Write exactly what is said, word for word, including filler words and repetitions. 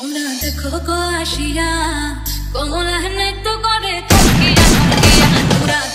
তোমরা দেখো গো আসিয়া কমলা হেনে তো করে থকিয়া থকিয়া তোরা